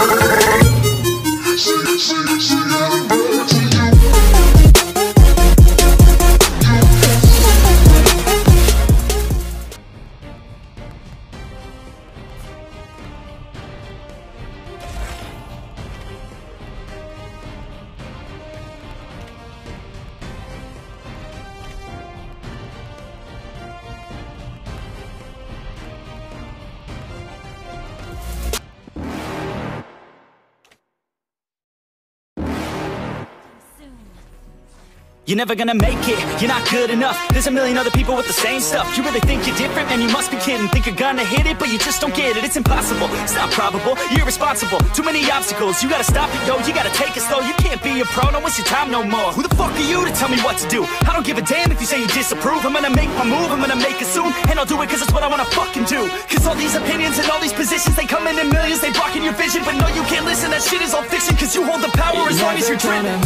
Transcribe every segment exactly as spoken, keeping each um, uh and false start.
You're never gonna make it, you're not good enough. There's a million other people with the same stuff. You really think you're different? Man, you must be kidding. Think you're gonna hit it, but you just don't get it. It's impossible, it's not probable, you're irresponsible. Too many obstacles, you gotta stop it, yo. You gotta take it slow, you can't be a pro. Don't waste your time no more. Who the fuck are you to tell me what to do? I don't give a damn if you say you disapprove. I'm gonna make my move, I'm gonna make it soon. And I'll do it cause it's what I wanna fucking do. Cause all these opinions and all these positions, they come in in millions, they blocking your vision. But no, you can't listen, that shit is all fiction. Cause you hold the power as long as you're dreaming.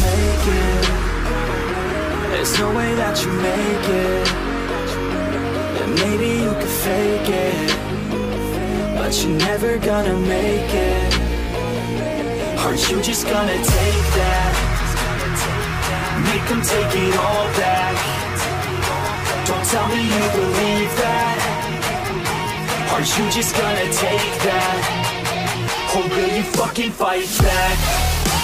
There's no way that you make it. And maybe you could fake it, but you're never gonna make it. Aren't you just gonna take that? Make them take it all back. Don't tell me you believe that. Aren't you just gonna take that? Or will you fucking fight back?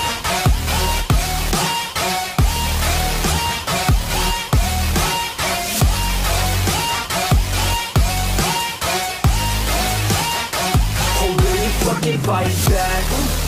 Fight back.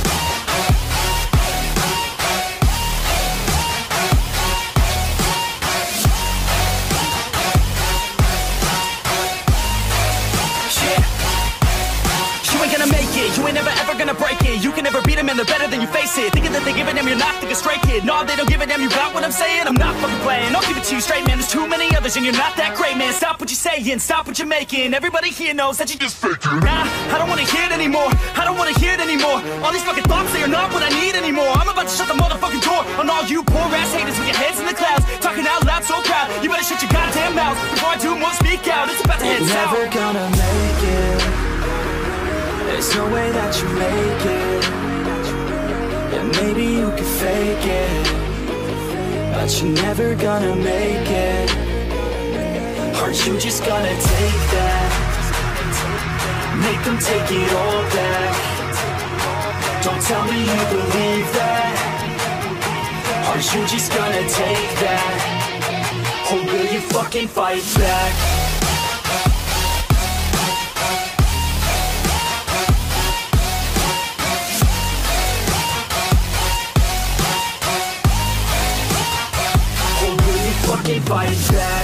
You ain't never ever gonna break it. You can never beat them and they're better than you face it. Thinking that they give a damn, you're not thinking straight, kid. No, they don't give a damn, you got what I'm saying? I'm not fucking playing, I'll give it to you straight, man. There's too many others and you're not that great, man. Stop what you're saying, stop what you're making. Everybody here knows that you just faking. Nah, I don't wanna hear it anymore, I don't wanna hear it anymore. All these fucking thoughts, they are not what I need anymore. I'm about to shut the motherfucking door on all you poor ass haters with your heads in the clouds, talking out loud so proud. You better shut your goddamn mouth before I do more speak out. It's about to head south. You're never gonna make it. There's no way that you make it. And maybe you could fake it, but you're never gonna make it. Aren't you just gonna take that? Make them take it all back. Don't tell me you believe that. Aren't you just gonna take that? Or will you fucking fight back? Fight back.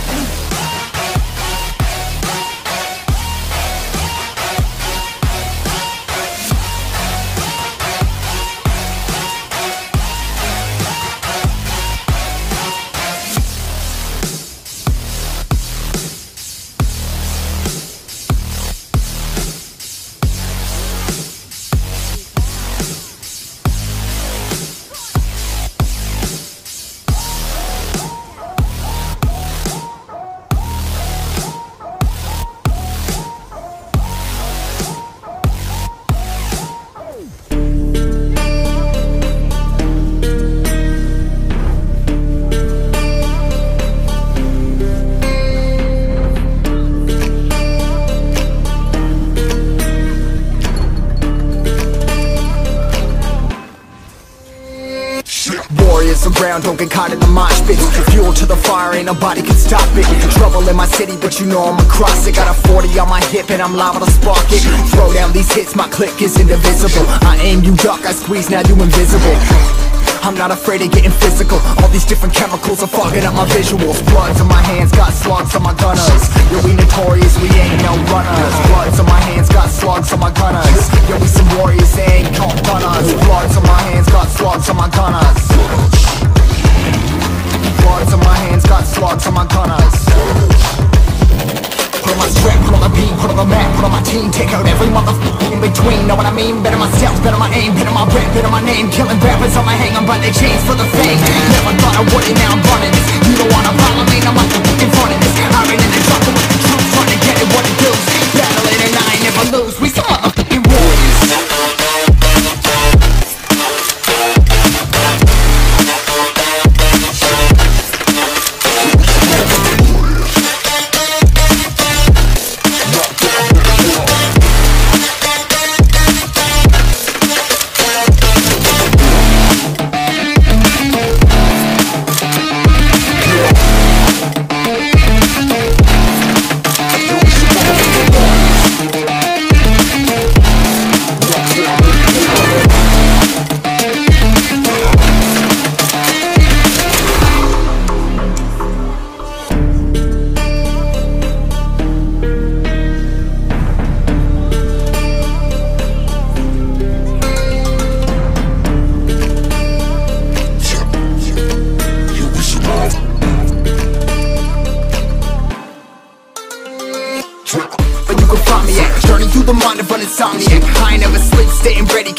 Ground, don't get caught in the mosh pit. Fuel to the fire, ain't nobody can stop it. Trouble in my city, but you know I'm across it. Got a forty on my hip and I'm liable to spark it. Throw down these hits, my click is indivisible. I aim, you duck, I squeeze, now you invisible. I'm not afraid of getting physical. All these different chemicals are fogging up my visuals. Bloods on my hands, got slugs on my gunners. Yo, we notorious, we ain't no runners. Bloods on my hands, got slugs on my gunners. Yo, we some warriors, they ain't called gunners. Bloods on my hands, got slugs on my gunners. Bloods on my hands, got slugs on my gunners. Put on my strap, put on the beat, put on the map, put on my team. Take out every motherfucker in between, know what I mean? Better myself, better my aim, better my rap, better my name. Killing rappers on my hang, I'm by their chains for the fame. Never thought I would it, now I'm running this. You don't wanna follow me, I'm like in front of this. I ran in the jungle with the troops, trying to get it what it does. Battling and I ain't never lose, we some motherfucking warriors.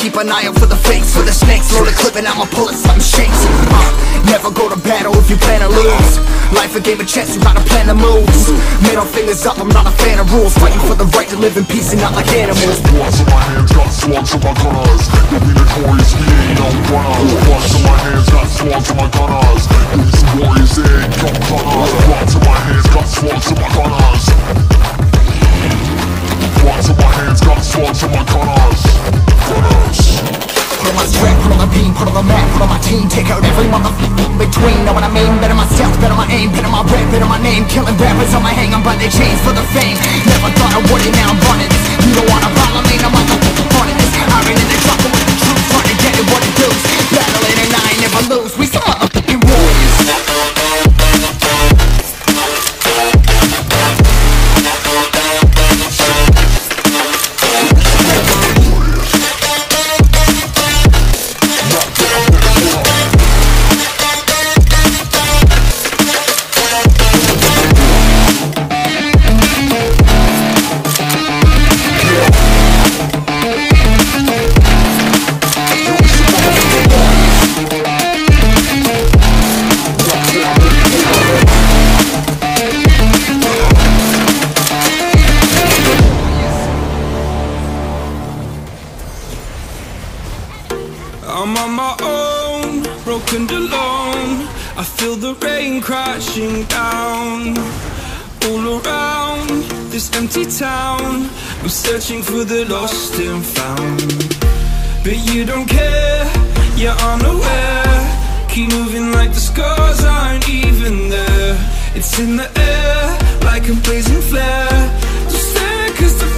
keep an eye out for the fakes, for the snakes. Load a clip and I'ma pull it, something shakes. uh, Never go to battle if you plan to lose. Life a game of chess, you gotta plan the moves. Middle fingers up, I'm not a fan of rules. Fighting for the right to live in peace and not like animals. Bloods in my hands, got slugs in my gunners. You'll be notorious, we ain't no runners. Bloods in my hands, got slugs in my gunners. These warriors, they ain't no gunners. Bloods in my hands, got slugs in my gunners. Bloods in my hands, got slugs in my gunners. Gunners. Put on my strap, put on the beam, put on the map, put on my team. Take out every motherfucker in between. Know what I mean? Better my stealth, better my aim, better my rap, better my name. Killing rappers on my hang, I'm by their chains for the fame. Never thought I would it, now I'm running this. You don't wanna follow me, no motherfucker running this. Iron in the trouble with the truth, trying to get it what it does. Battling and I ain't never lose, we some motherfucking warriors. I'm on my own, broken and alone. I feel the rain crashing down. All around this empty town, I'm searching for the lost and found. But you don't care, you're unaware. Keep moving like the scars aren't even there. It's in the air, like a blazing flare. Just stare, cause the